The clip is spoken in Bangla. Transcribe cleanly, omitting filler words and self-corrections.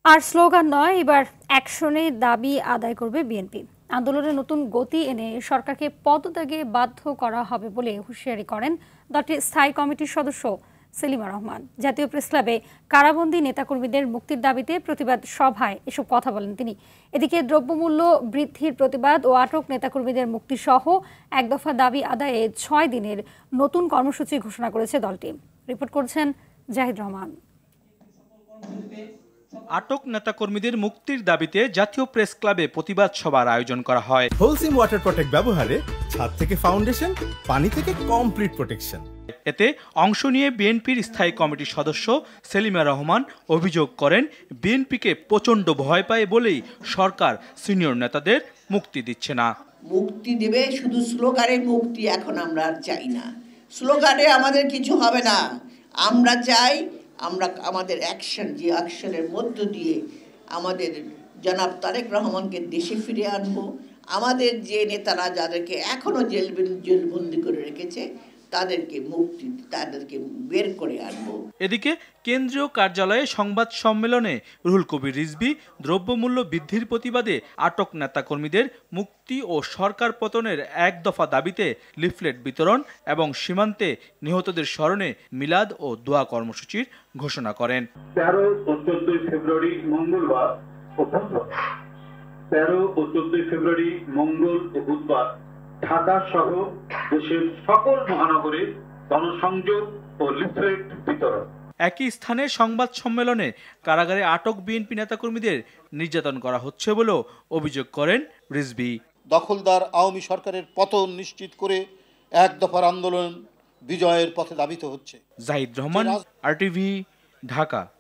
আর স্লোগান নয়, এবার অ্যাকশনে দাবি আদায় করবে বিএনপি। আন্দোলনে নতুন গতি এনে সরকারকে পদত্যাগে বাধ্য করা হবে বলে হুঁশিয়ারি করেন দলটির স্থায়ী কমিটির সদস্য সেলিমা রহমান। জাতীয় প্রেসক্লাবে কারাবন্দী নেতাকর্মীদের মুক্তির দাবিতে প্রতিবাদ সভায় এসব কথা বলেন তিনি। এদিকে দ্রব্যমূল্য বৃদ্ধির প্রতিবাদ ও আটক নেতাকর্মীদের মুক্তি সহ এক দফা দাবি আদায়ে 6 দিনের নতুন কর্মসূচি ঘোষণা করেছে দলটি। রিপোর্ট করছেন জাহিদ রহমান। আটক নেতাকর্মীদের মুক্তির দাবিতে জাতীয় প্রেস ক্লাবে প্রতিবাদ সভার আয়োজন করা হয়। হোলসিম ওয়াটার প্রটেক্ট ব্যবহারে ছাদ থেকে ফাউন্ডেশন, পানি থেকে কমপ্লিট প্রোটেকশন। এতে অংশ নিয়ে বিএনপির স্থায়ী কমিটির সদস্য সেলিমা রহমান অভিযোগ করেন, বিএনপিকে প্রচণ্ড ভয় পায় বলেই সরকার সিনিয়র নেতাদের মুক্তি দিচ্ছে না। মুক্তি দেবে শুধু স্লোগানের মুক্তি, এখন আমরা আর চাই না। স্লোগানে আমাদের কিছু হবে না, আমরা চাই আমরা আমাদের অ্যাকশন, যে অ্যাকশনের মধ্য দিয়ে আমাদের জনাব তারেক রহমানকে দেশে ফিরে আনবো। আমাদের যে নেতারা যাদেরকে এখনো জেলবন্দি করে রেখেছে তাদেরকে মুক্তি, তাদেরকে বের করে আনবো। এদিকে কেন্দ্রীয় কার্যালয়ে সংবাদ সম্মেলনে রুহুল কবির রিজভী দ্রব্যমূল্য বৃদ্ধির প্রতিবাদে আটক নেতাকর্মীদের মুক্তি ও সরকার পতনের এক দফা দাবিতে লিফলেট বিতরণ এবং সীমান্তে নিহতদের স্মরণে মিলাদ ও দোয়া কর্মসূচির ঘোষণা করেন। 13 ও 14 ফেব্রুয়ারি মঙ্গলবার ও বুধবার 13 ও 14 ফেব্রুয়ারি মঙ্গল ও বুধবার ঢাকা সহ দেশের সকল মহানগরে গণসংযোগ ও লিফলেট বিতরণ। একই স্থানে সংবাদ সম্মেলনে কারাগারে আটক বিএনপি নেতাকর্মীদের নির্যাতন করা হচ্ছে বলেও অভিযোগ করেন রিজভী। দখলদার আওয়ামী সরকারের পতন নিশ্চিত করে এক দফার আন্দোলন বিজয়ের পথে ধাবিত হচ্ছে। জাহিদ রহমান, RTV, ঢাকা।